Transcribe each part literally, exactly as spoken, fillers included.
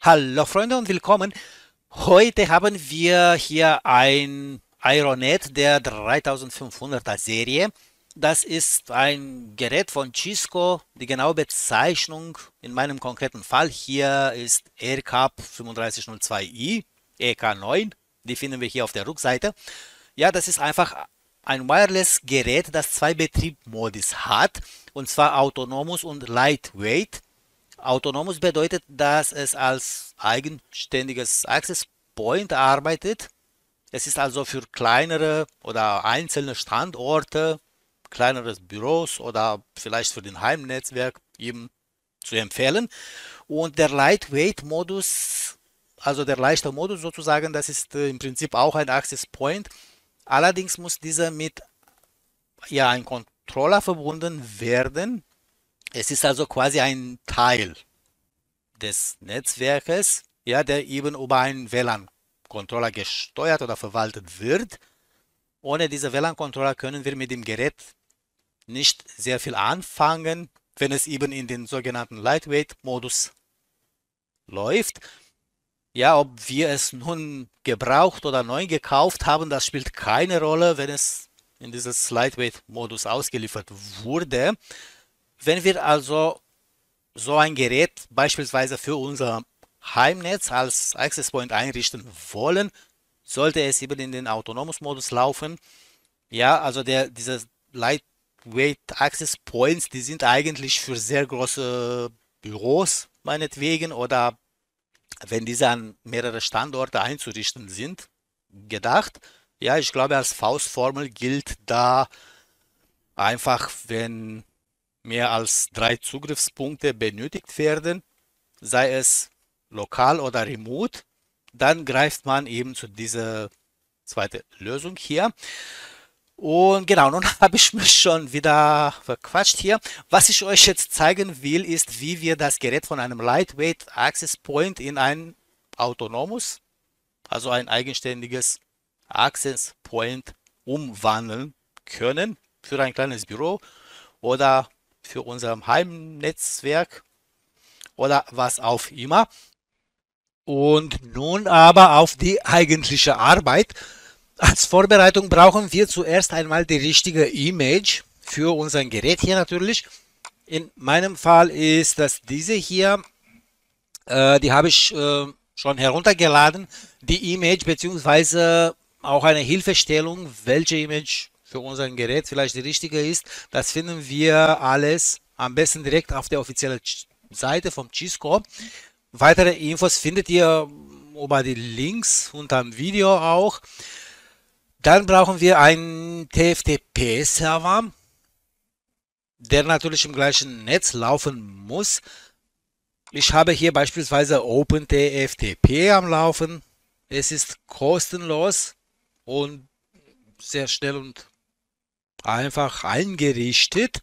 Hallo Freunde und willkommen. Heute haben wir hier ein Ironet der dreitausendfünfhunderter Serie. Das ist ein Gerät von Cisco. Die genaue Bezeichnung in meinem konkreten Fall hier ist R K drei fünf null zwei i, E K neun. Die finden wir hier auf der Rückseite. Ja, das ist einfach ein Wireless-Gerät, das zwei Betriebsmodis hat, und zwar Autonomous und Lightweight. Autonomous bedeutet, dass es als eigenständiges Access Point arbeitet. Es ist also für kleinere oder einzelne Standorte, kleineres Büros oder vielleicht für den Heimnetzwerk eben zu empfehlen. Und der Lightweight-Modus, also der leichte Modus sozusagen, das ist äh, im Prinzip auch ein Access Point. Allerdings muss dieser mit ja, einem Controller verbunden werden. Es ist also quasi ein Teil des Netzwerkes, ja, der eben über einen W L A N-Controller gesteuert oder verwaltet wird. Ohne diese W L A N-Controller können wir mit dem Gerät nicht sehr viel anfangen, wenn es eben in den sogenannten Lightweight-Modus läuft. Ja, ob wir es nun gebraucht oder neu gekauft haben, das spielt keine Rolle, wenn es in dieses Lightweight-Modus ausgeliefert wurde. Wenn wir also so ein Gerät beispielsweise für unser Heimnetz als Access Point einrichten wollen, sollte es eben in den Autonomous-Modus laufen. Ja, also der, diese Lightweight Access Points, die sind eigentlich für sehr große Büros meinetwegen oder wenn diese an mehrere Standorte einzurichten sind, gedacht. Ja, ich glaube, als Faustformel gilt da einfach, wenn mehr als drei Zugriffspunkte benötigt werden, sei es lokal oder remote, dann greift man eben zu dieser zweiten Lösung hier. Und genau, nun habe ich mich schon wieder verquatscht hier. Was ich euch jetzt zeigen will, ist, wie wir das Gerät von einem Lightweight Access Point in ein autonomes, also ein eigenständiges Access Point umwandeln können für ein kleines Büro oder für unser Heimnetzwerk oder was auch immer. Und nun aber auf die eigentliche Arbeit. Als Vorbereitung brauchen wir zuerst einmal die richtige Image für unser Gerät hier natürlich. In meinem Fall ist das diese hier. Äh, die habe ich äh, schon heruntergeladen. Die Image beziehungsweise auch eine Hilfestellung, welche Image für unser Gerät vielleicht die richtige ist. Das finden wir alles am besten direkt auf der offiziellen Seite vom Cisco. Weitere Infos findet ihr über die Links unter dem Video auch. Dann brauchen wir einen T F T P-Server, der natürlich im gleichen Netz laufen muss. Ich habe hier beispielsweise OpenTFTP am Laufen. Es ist kostenlos und sehr schnell und einfach eingerichtet.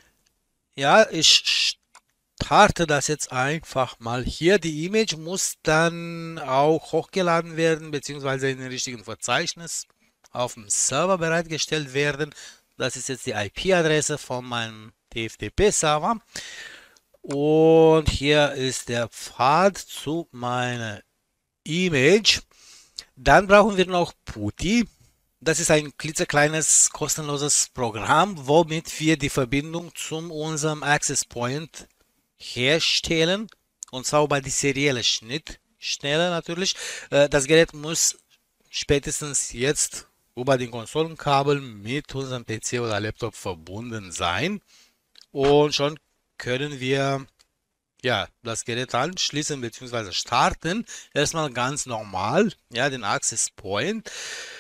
Ja, ich starte das jetzt einfach mal hier. Die Image muss dann auch hochgeladen werden, beziehungsweise in den richtigen Verzeichnis auf dem Server bereitgestellt werden. Das ist jetzt die I P-Adresse von meinem T F T P-Server. Und hier ist der Pfad zu meiner Image. Dann brauchen wir noch PuTTY. Das ist ein klitzekleines kostenloses Programm, womit wir die Verbindung zu unserem Access Point herstellen. Und zwar über die serielle Schnittstelle natürlich. Das Gerät muss spätestens jetzt über den Konsolenkabel mit unserem P C oder Laptop verbunden sein. Und schon können wir ja, das Gerät anschließen bzw. starten. Erstmal ganz normal, ja, den Access Point.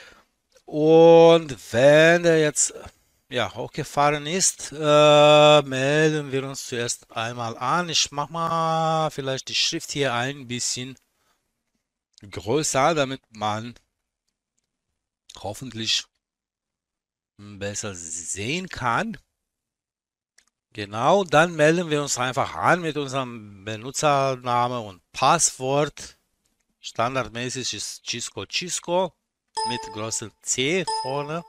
Und wenn der jetzt ja, hochgefahren ist, äh, melden wir uns zuerst einmal an. Ich mache mal vielleicht die Schrift hier ein bisschen größer, damit man hoffentlich besser sehen kann. Genau, dann melden wir uns einfach an mit unserem Benutzername und Passwort. Standardmäßig ist Cisco Cisco mit großem C vorne.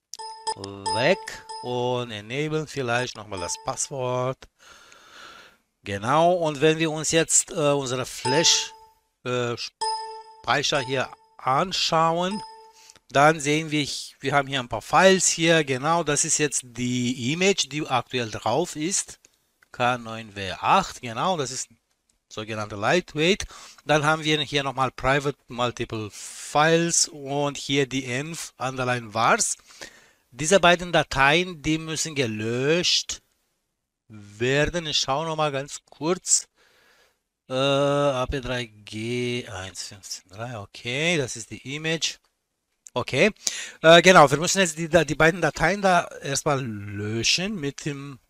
Weg und enablen vielleicht nochmal das Passwort. Genau, und wenn wir uns jetzt äh, unsere Flash äh, Speicher hier anschauen, dann sehen wir, wir haben hier ein paar Files hier. Genau, das ist jetzt die Image, die aktuell drauf ist. K neun W acht, genau, das ist sogenannte Lightweight. Dann haben wir hier nochmal Private Multiple Files und hier die env underline vars. Diese beiden Dateien, die müssen gelöscht werden. Ich schaue nochmal ganz kurz. Äh, A P drei G eins fünf drei, okay, das ist die Image. Okay, äh, genau, wir müssen jetzt die, die beiden Dateien da erstmal löschen mit dem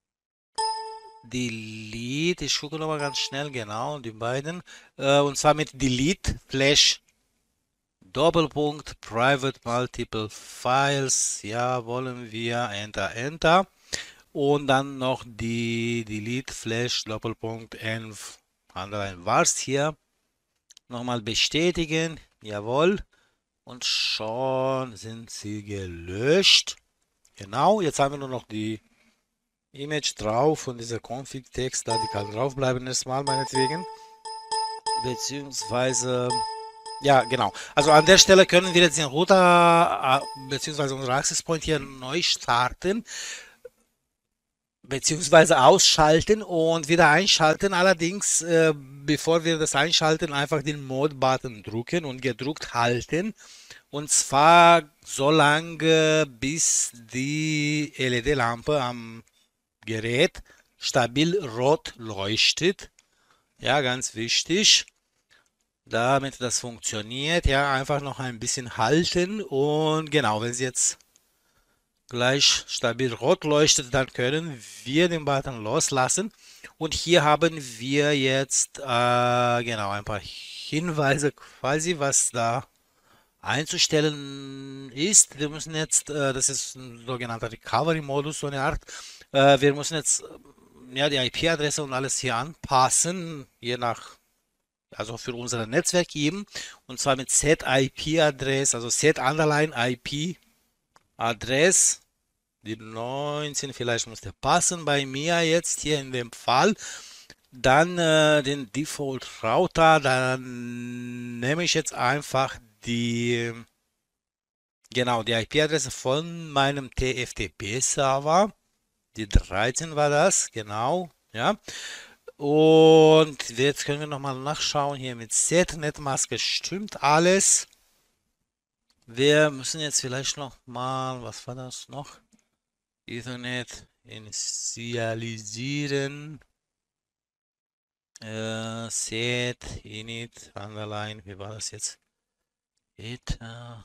Delete. Ich gucke nochmal ganz schnell, genau, die beiden. Äh, und zwar mit Delete Flash Doppelpunkt Private Multiple Files. Ja, wollen wir Enter Enter. Und dann noch die Delete Flash Doppelpunkt env underline vars hier. Nochmal bestätigen. Jawohl. Und schon sind sie gelöscht. Genau, jetzt haben wir nur noch die Image drauf und dieser Config-Text, da die kann drauf bleiben erstmal meinetwegen. Beziehungsweise, ja genau. Also an der Stelle können wir jetzt den Router äh, beziehungsweise unsere Access Point hier neu starten beziehungsweise ausschalten und wieder einschalten. Allerdings, äh, bevor wir das einschalten, einfach den Mode-Button drücken und gedrückt halten. Und zwar so lange, bis die L E D-Lampe am Gerät stabil rot leuchtet. Ja, ganz wichtig. Damit das funktioniert, ja, einfach noch ein bisschen halten und genau, wenn Sie jetzt gleich stabil rot leuchtet, dann können wir den Button loslassen. Und hier haben wir jetzt äh, genau ein paar Hinweise quasi, was da einzustellen ist. Wir müssen jetzt, äh, das ist ein sogenannter Recovery-Modus, so eine Art. Äh, wir müssen jetzt äh, ja, die I P-Adresse und alles hier anpassen, je nach, also für unser Netzwerk eben. Und zwar mit Set I P-Adress, also Set Underline I P-Adress. Die neunzehn, vielleicht muss der passen bei mir jetzt hier in dem Fall. Dann äh, den Default Router, dann nehme ich jetzt einfach die, genau, die I P-Adresse von meinem T F T P-Server. Die dreizehn war das, genau, ja. Und jetzt können wir nochmal nachschauen hier mit Set-Netmaske stimmt alles. Wir müssen jetzt vielleicht noch mal, was war das noch? Ethernet initialisieren. Äh, set init underline, wie war das jetzt? Ether,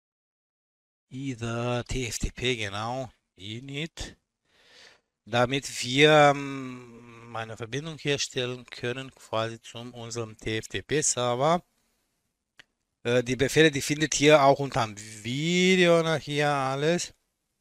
Ether T F T P, genau, init, damit wir ähm, eine Verbindung herstellen können, quasi zu unserem T F T P-Server. Äh, die Befehle, die findet ihr auch unter dem Video nach hier alles.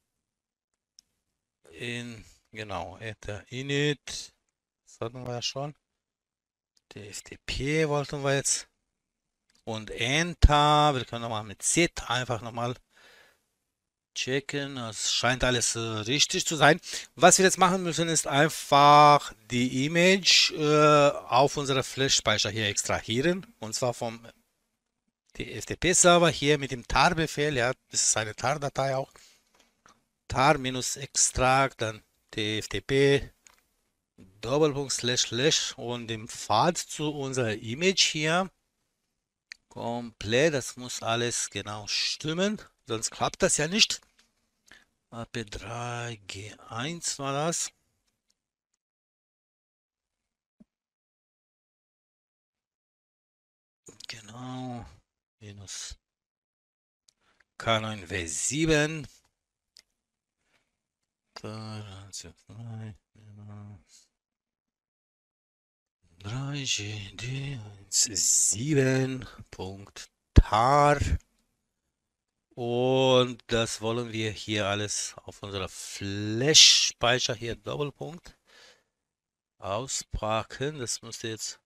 In, genau, Ether init, das hatten wir ja schon. T F T P wollten wir jetzt. Und Enter. Wir können nochmal mit Z einfach nochmal checken. Es scheint alles äh, richtig zu sein. Was wir jetzt machen müssen, ist einfach die Image äh, auf unsere Flash-Speicher hier extrahieren. Und zwar vom T F T P-Server hier mit dem tar-Befehl. Ja, das ist eine tar-Datei auch. tar-extract, dann T F T P. Doppelpunkt slash slash und dem Pfad zu unserer Image hier komplett. Das muss alles genau stimmen, sonst klappt das ja nicht. A P drei G eins war das. Genau. Minus K neun W sieben. drei G D sieben Punkt tar und das wollen wir hier alles auf unserer Flash-Speicher hier Doppelpunkt auspacken. Das müsste jetzt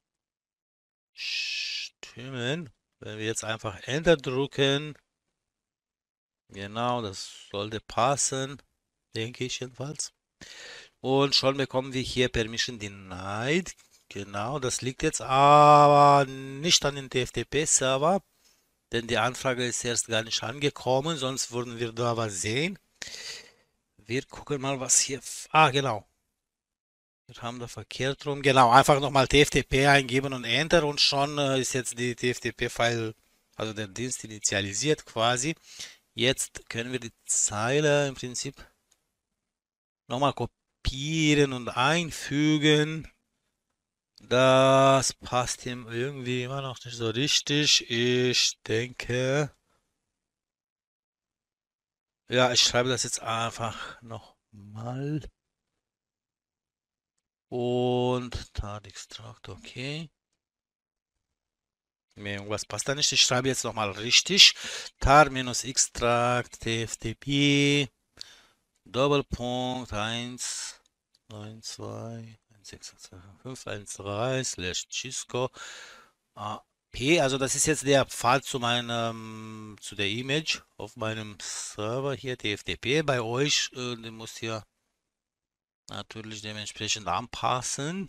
stimmen. Wenn wir jetzt einfach Enter drücken, genau, das sollte passen, denke ich jedenfalls. Und schon bekommen wir hier Permission Denied. Genau, das liegt jetzt aber nicht an den T F T P-Server, denn die Anfrage ist erst gar nicht angekommen, sonst würden wir da was sehen. Wir gucken mal, was hier... Ah, genau. Wir haben da verkehrt rum. Genau, einfach nochmal T F T P eingeben und Enter und schon äh, ist jetzt die T F T P-File, also der Dienst initialisiert quasi. Jetzt können wir die Zeile im Prinzip nochmal kopieren und einfügen. Das passt ihm irgendwie immer noch nicht so richtig. Ich denke, ja, ich schreibe das jetzt einfach nochmal. Und Tat-Extrakt, okay. Mir irgendwas passt da nicht. Ich schreibe jetzt nochmal richtig. Tar-Extrakt, T F T P, Doppelpunkt eins neun zwei eins sechs zwei fünf eins drei slash Cisco A P. Also das ist jetzt der Pfad zu meinem, zu der Image auf meinem Server hier, T F T P. Bei euch, äh, den muss ihr natürlich dementsprechend anpassen.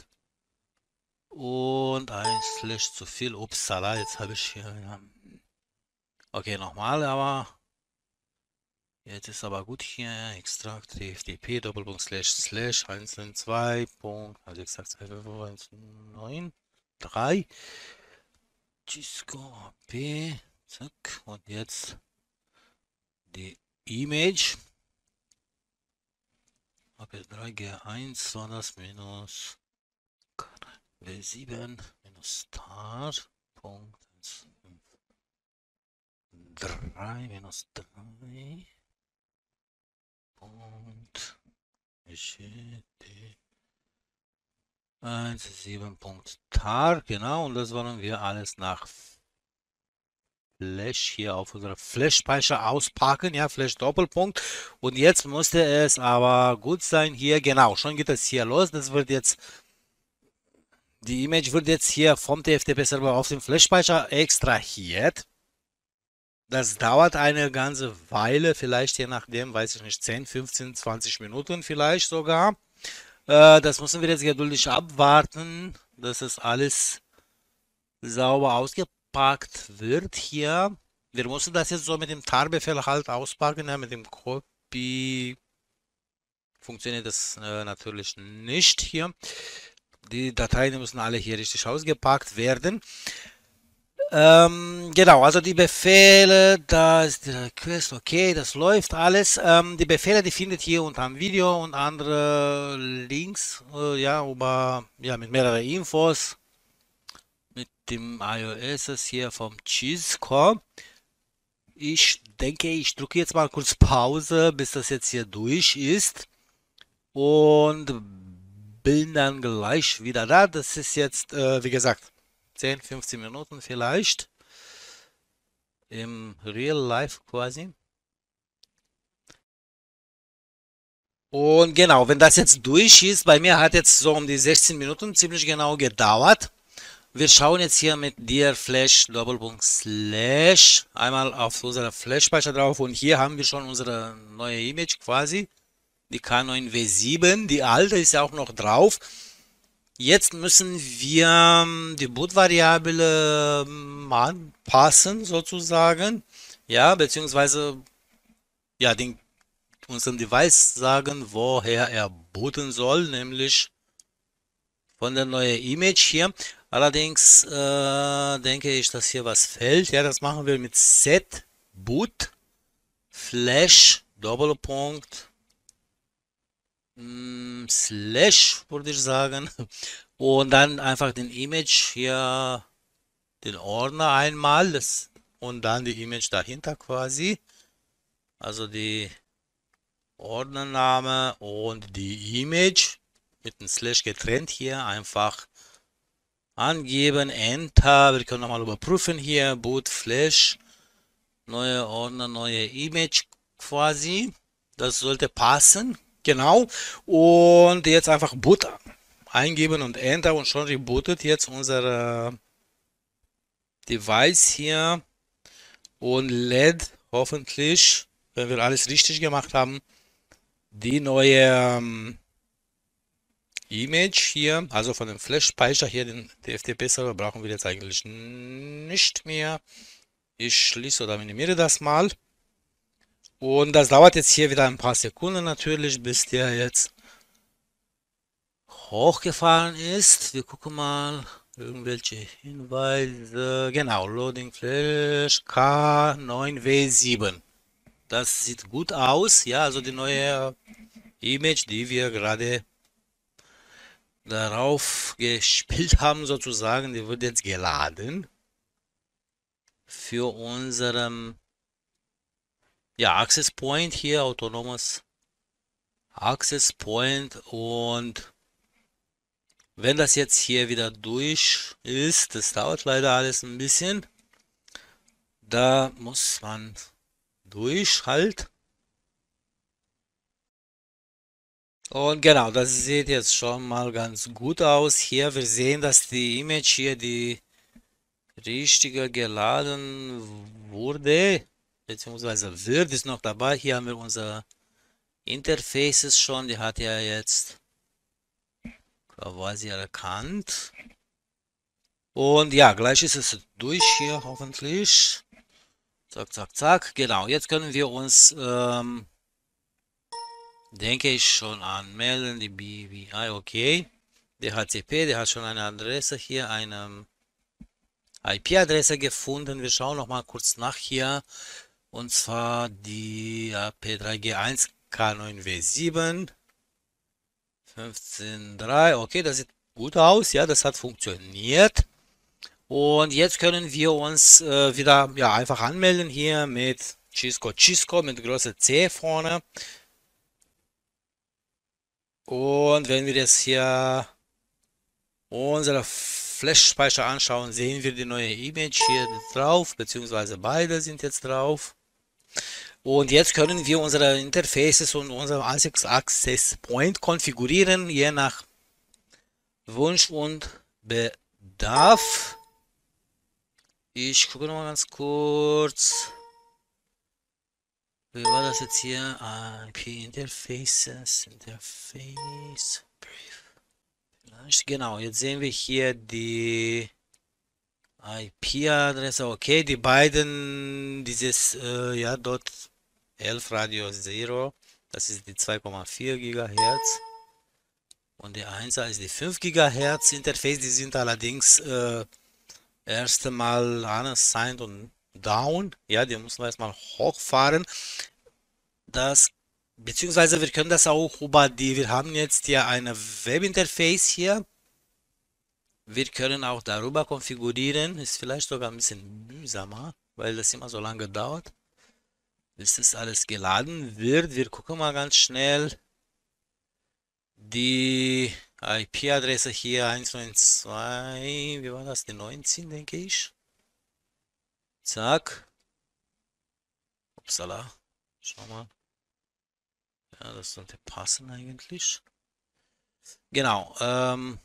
Und ein Slash zu viel. Upsala, jetzt habe ich hier. Ja. Okay, nochmal, aber jetzt ist aber gut hier. Extrakt T F T P Doppelpunkt Slash Slash eins neun zwei Punkt, also exakt eins neun drei Cisco A P. Zack. Und jetzt die Image. A P drei G eins war das minus W sieben minus Start. Punkt drei minus drei. Punkt. eins sieben Punkt tar, genau, und das wollen wir alles nach Flash hier auf unserer Flash-Speicher auspacken, ja, Flash Doppelpunkt. Und jetzt musste es aber gut sein hier, genau, schon geht es hier los. Das wird jetzt, die Image wird jetzt hier vom T F T P-Server auf den Flash-Speicher extrahiert. Das dauert eine ganze Weile, vielleicht je nachdem, weiß ich nicht, zehn, fünfzehn, zwanzig Minuten vielleicht sogar. Äh, das müssen wir jetzt geduldig abwarten, dass es alles sauber ausgepackt wird hier. Wir müssen das jetzt so mit dem Tar-Befehl halt auspacken, ja, mit dem Copy funktioniert das äh, natürlich nicht hier. Die Dateien müssen alle hier richtig ausgepackt werden. Ähm, genau, also die Befehle, da ist der Quest, okay, das läuft alles. Ähm, die Befehle, die findet ihr unter dem Video und andere Links, äh, ja, über, ja, mit mehreren Infos, mit dem iOS hier vom Cheesecore. Ich denke, ich drücke jetzt mal kurz Pause, bis das jetzt hier durch ist und bin dann gleich wieder da. Das ist jetzt, äh, wie gesagt, zehn, fünfzehn Minuten vielleicht. Im Real Life quasi. Und genau, wenn das jetzt durch ist, bei mir hat jetzt so um die sechzehn Minuten ziemlich genau gedauert. Wir schauen jetzt hier mit dir Flash Doppelpunkt Slash einmal auf unserer Flash-Speicher drauf und hier haben wir schon unsere neue Image quasi. Die K neun W sieben, die alte ist ja auch noch drauf. Jetzt müssen wir ähm, die Boot-Variable ähm, anpassen sozusagen. Ja, beziehungsweise ja, den, unserem Device sagen, woher er booten soll, nämlich von der neuen Image hier. Allerdings äh, denke ich, dass hier was fällt. Ja, das machen wir mit set boot flash Doppelpunkt mh, slash, würde ich sagen. Und dann einfach den Image hier, den Ordner einmal das, und dann die Image dahinter quasi. Also die Ordnername und die Image mit einem Slash getrennt hier einfach angeben, Enter. Wir können nochmal überprüfen hier, Boot Flash, neue Ordner, neue Image quasi. Das sollte passen, genau. Und jetzt einfach Boot eingeben und Enter und schon rebootet jetzt unser Device hier und lädt hoffentlich, wenn wir alles richtig gemacht haben, die neue ähm, Image hier, also von dem Flash-Speicher hier, den D F T P-Server brauchen wir jetzt eigentlich nicht mehr. Ich schließe oder minimiere das mal. Und das dauert jetzt hier wieder ein paar Sekunden natürlich, bis der jetzt hochgefahren ist. Wir gucken mal irgendwelche Hinweise. Genau, Loading Flash K neun W sieben. Das sieht gut aus. Ja, also die neue Image, die wir gerade darauf gespielt haben, sozusagen, die wird jetzt geladen für unseren ja, Access Point hier, autonomes Access Point. Und wenn das jetzt hier wieder durch ist, das dauert leider alles ein bisschen, da muss man durch halt. Und genau, das sieht jetzt schon mal ganz gut aus hier. Wir sehen, dass die Image hier die richtige geladen wurde, beziehungsweise wird, ist noch dabei. Hier haben wir unser Interfaces schon, die hat ja jetzt quasi erkannt. Und ja, gleich ist es durch hier, hoffentlich. Zack, zack, zack. Genau, jetzt können wir uns, ähm, denke ich, schon anmelden. Die B W I, okay. Der H C P, der hat schon eine Adresse hier, eine I P-Adresse gefunden. Wir schauen noch mal kurz nach hier. Und zwar die P drei G eins K neun W sieben fünfzehn Punkt drei. Okay, das sieht gut aus. Ja, das hat funktioniert. Und jetzt können wir uns äh, wieder ja, einfach anmelden hier mit Cisco Cisco mit großer C vorne. Und wenn wir jetzt hier unsere Flash-Speicher anschauen, sehen wir die neue Image hier drauf, beziehungsweise beide sind jetzt drauf. Und jetzt können wir unsere Interfaces und unser Access Point konfigurieren, je nach Wunsch und Bedarf. Ich gucke noch mal ganz kurz. Wie war das jetzt hier? I P Interfaces, Interface, Brief. Vielleicht, genau, jetzt sehen wir hier die I P-Adresse. Okay, die beiden, dieses, äh, ja, dort elf Radio Zero, das ist die zwei Komma vier Gigahertz. Und die eins ist die fünf Gigahertz Interface, die sind allerdings äh, erst einmal unassigned und down. Ja, die müssen wir erstmal hochfahren. Das, beziehungsweise wir können das auch über die, wir haben jetzt ja eine Webinterface hier. Wir können auch darüber konfigurieren. Ist vielleicht sogar ein bisschen mühsamer, weil das immer so lange dauert, bis das alles geladen wird. Wir gucken mal ganz schnell die I P-Adresse hier eins neun zwei, wie war das? Die neunzehn, denke ich. Zack. Upsala. Schau mal. Ja, das sollte passen eigentlich. Genau. Ähm,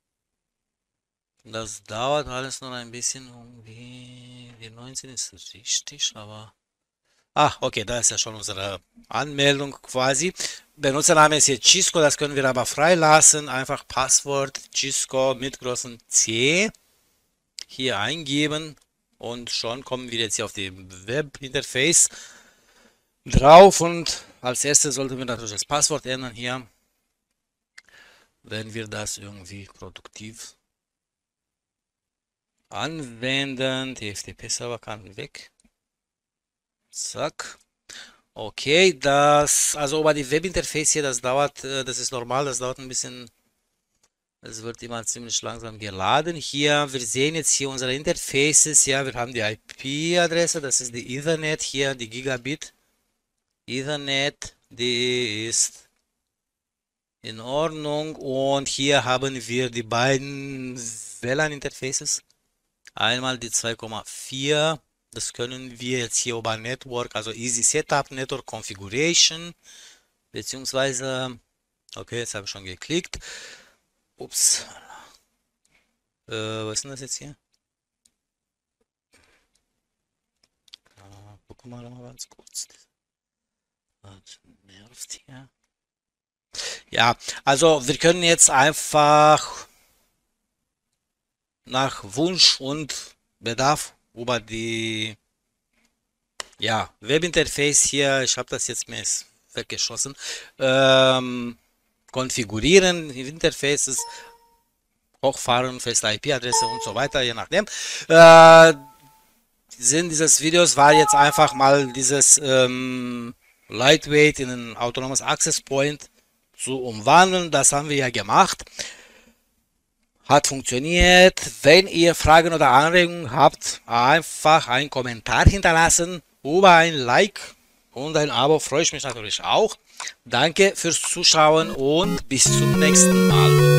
das dauert alles noch ein bisschen. Irgendwie. Die neunzehn ist richtig, aber. Ah, okay, da ist ja schon unsere Anmeldung quasi. Benutzername ist hier Cisco, das können wir aber freilassen. Einfach Passwort Cisco mit großem C hier eingeben und schon kommen wir jetzt hier auf dem Webinterface drauf. Und als erstes sollten wir natürlich das Passwort ändern hier, wenn wir das irgendwie produktiv anwenden. Die F T P-Server kann weg. Zack. Okay, das, also über die Webinterface hier, das dauert, äh, das ist normal, das dauert ein bisschen, es wird immer ziemlich langsam geladen. Hier, wir sehen jetzt hier unsere Interfaces, ja, wir haben die I P-Adresse, das ist die Ethernet hier, die Gigabit Ethernet, die ist in Ordnung. Und hier haben wir die beiden W L A N-Interfaces. Einmal die zwei Komma vier. Das können wir jetzt hier über Network, also Easy Setup, Network Configuration, beziehungsweise, okay, jetzt habe ich schon geklickt. Ups. Äh, was ist denn das jetzt hier? Äh, gucken wir mal ganz kurz. Das nervt hier. Ja, also wir können jetzt einfach nach Wunsch und Bedarf über die ja, Webinterface hier, ich habe das jetzt mir ist weggeschossen, ähm, konfigurieren, Interfaces, hochfahren, feste I P-Adresse und so weiter, je nachdem. Äh, Sinn dieses Videos war jetzt einfach mal dieses ähm, Lightweight in ein autonomes Access Point zu umwandeln. Das haben wir ja gemacht. Hat funktioniert. Wenn ihr Fragen oder Anregungen habt, einfach einen Kommentar hinterlassen. Über ein Like und ein Abo freue ich mich natürlich auch. Danke fürs Zuschauen und bis zum nächsten Mal.